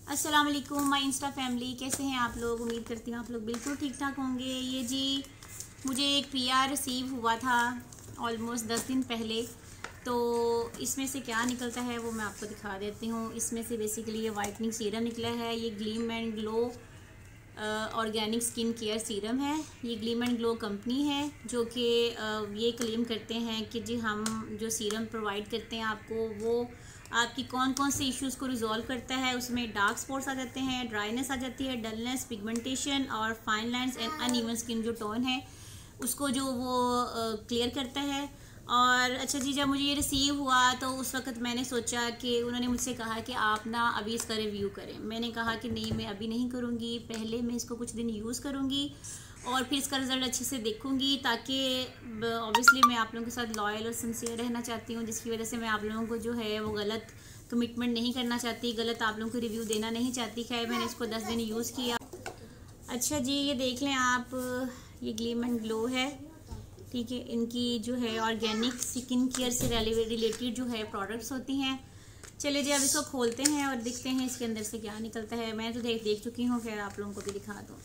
अस्सलाम वालेकुम my Insta family, कैसे हैं आप लोग। उम्मीद करती हूँ आप लोग बिल्कुल ठीक ठाक होंगे। ये जी मुझे एक पीआर रिसीव हुआ था ऑलमोस्ट 10 दिन पहले। तो इसमें से क्या निकलता है वो मैं आपको दिखा देती हूँ। इसमें से बेसिकली ये वाइटनिंग सीरम निकला है। ये gleam and glow organic skin care serum है। ये ग्लीम एंड ग्लो कंपनी है जो कि ये क्लेम करते हैं कि जी हम जो सीरम प्रोवाइड करते हैं आपको, वो आपकी कौन कौन से इश्यूज़ को रिजॉल्व करता है। उसमें डार्क स्पॉट्स आ जाते हैं, ड्राइनेस आ जाती है, डलनेस, पिगमेंटेशन और fine lines and uneven skin जो टोन है उसको जो वो क्लियर करता है। और अच्छा जी, जब मुझे ये रिसीव हुआ तो उस वक्त मैंने सोचा कि उन्होंने मुझसे कहा कि आप ना अभी इसका रिव्यू करें। मैंने कहा कि नहीं, मैं अभी नहीं करूँगी, पहले मैं इसको कुछ दिन यूज़ करूँगी और फिर इसका रिज़ल्ट अच्छे से देखूँगी, ताकि ऑब्वियसली मैं आप लोगों के साथ लॉयल और सिंसियर रहना चाहती हूँ, जिसकी वजह से मैं आप लोगों को जो है वो गलत कमिटमेंट नहीं करना चाहती, गलत आप लोगों को रिव्यू देना नहीं चाहती। खैर, मैंने इसको 10 दिन यूज़ किया। अच्छा जी, ये देख लें आप, ये ग्लीम एंड ग्लो है, ठीक है। इनकी जो है ऑर्गेनिक स्किन केयर से रिलेटेड जो है प्रोडक्ट्स होती हैं। चलिए जी, अब इसको खोलते हैं और देखते हैं इसके अंदर से क्या निकलता है। मैं तो देख चुकी हूँ, खैर आप लोगों को भी दिखा दूँ।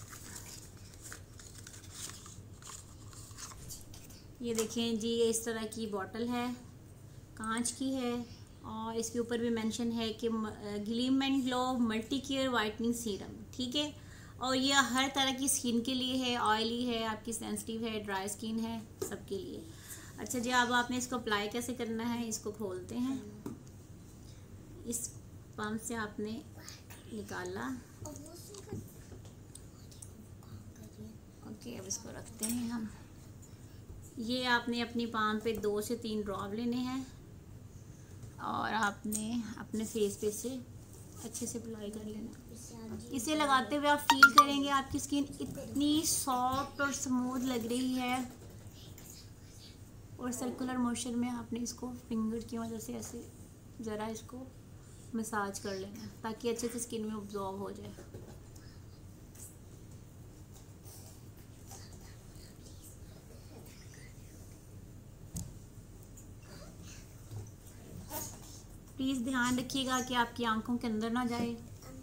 ये देखें जी, ये इस तरह की बॉटल है, कांच की है और इसके ऊपर भी मेंशन है कि gleam and glow multi care whitening serum, ठीक है। और ये हर तरह की स्किन के लिए है, ऑयली है, आपकी सेंसिटिव है, ड्राई स्किन है, सबके लिए। अच्छा जी, अब आपने इसको अप्लाई कैसे करना है, इसको खोलते हैं। इस पंप से आपने निकाला, ओके। अब इसको रखते हैं हम। ये आपने अपनी पाम पे 2 से 3 ड्रॉप लेने हैं और आपने अपने फेस पे से अच्छे से अप्लाई कर लेना। इसे लगाते हुए आप फील करेंगे आपकी स्किन इतनी सॉफ्ट और स्मूथ लग रही है। और सर्कुलर मोशन में आपने इसको फिंगर की मदद से ऐसे ज़रा इसको मसाज कर लेना ताकि अच्छे से स्किन में ऑब्जॉर्व हो जाए। प्लीज़ ध्यान रखिएगा कि आपकी आंखों के अंदर ना जाए।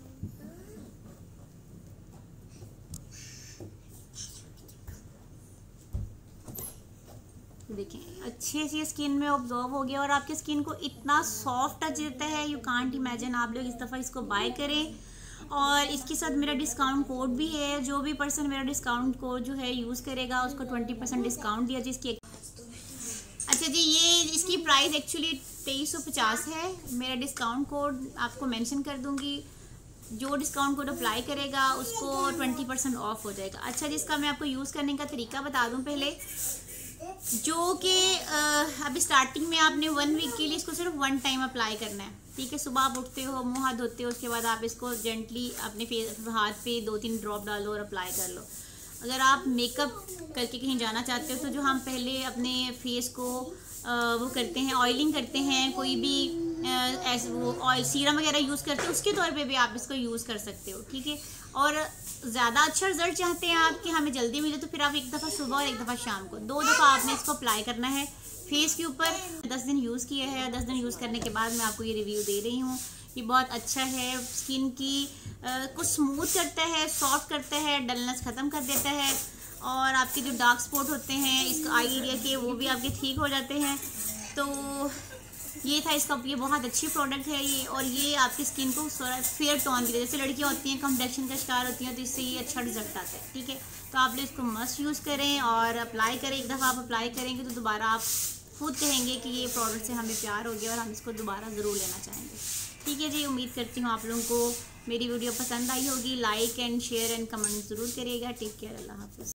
देखें, अच्छे से स्किन में ऑब्जॉर्व हो गया और आपकी स्किन को इतना सॉफ्ट टच देता है, यू कांट इमेजिन। आप लोग इस दफ़ा इसको बाय करें और इसके साथ मेरा डिस्काउंट कोड भी है। जो भी पर्सन मेरा डिस्काउंट कोड जो है यूज़ करेगा उसको 20% डिस्काउंट दिया जिसकी। अच्छा जी, ये इसकी प्राइस एक्चुअली 2350 है। मेरा डिस्काउंट कोड आपको मेंशन कर दूंगी। जो डिस्काउंट कोड अप्लाई करेगा उसको 20% ऑफ हो जाएगा। अच्छा जी, इसका मैं आपको यूज़ करने का तरीका बता दूं पहले, जो कि अभी स्टार्टिंग में आपने 1 वीक के लिए इसको सिर्फ 1 टाइम अप्लाई करना है, ठीक है। सुबह आप उठते हो, मुँह हाथ धोते हो, उसके बाद आप इसको जेंटली अपने हाथ पे 2-3 ड्रॉप डालो और अप्लाई कर लो। अगर आप मेकअप करके कहीं जाना चाहते हो तो जो हम पहले अपने फेस को वो करते हैं, ऑयलिंग करते हैं, कोई भी ऐसे वो ऑयल सीरम वगैरह यूज़ करते हैं, उसके तौर पे भी आप इसको यूज़ कर सकते हो, ठीक है। और ज़्यादा अच्छा रिजल्ट चाहते हैं आप कि हमें जल्दी मिले तो फिर आप एक दफ़ा सुबह और एक दफ़ा शाम को 2 दफ़ा आपने इसको अप्लाई करना है फेस के ऊपर। 10 दिन यूज़ किया है, 10 दिन यूज़ करने के बाद मैं आपको ये रिव्यू दे रही हूँ। ये बहुत अच्छा है, स्किन की को स्मूथ करता है, सॉफ्ट करता है, डलनेस ख़त्म कर देता है और आपके जो डार्क स्पॉट होते हैं इस आई एरिया के, वो भी आपके ठीक हो जाते हैं। तो ये था इसका, ये बहुत अच्छी प्रोडक्ट है ये। और ये आपकी स्किन को फेयर टोन भी, जैसे लड़कियां होती हैं कॉम्प्लेक्शन का शिकार होती हैं, तो इससे ये अच्छा रिजल्ट आता है, ठीक है। तो आप लोग इसको मस्ट यूज़ करें और अप्लाई करें। एक दफ़ा आप अप्लाई करेंगे तो दोबारा आप खुद कहेंगे कि ये प्रोडक्ट से हमें प्यार हो गया और हम इसको दोबारा ज़रूर लेना चाहेंगे, ठीक है जी। उम्मीद करती हूँ आप लोगों को मेरी वीडियो पसंद आई होगी। Like and share and comment ज़रूर करिएगा। टेक केयर, अल्लाह हाफ़िज़।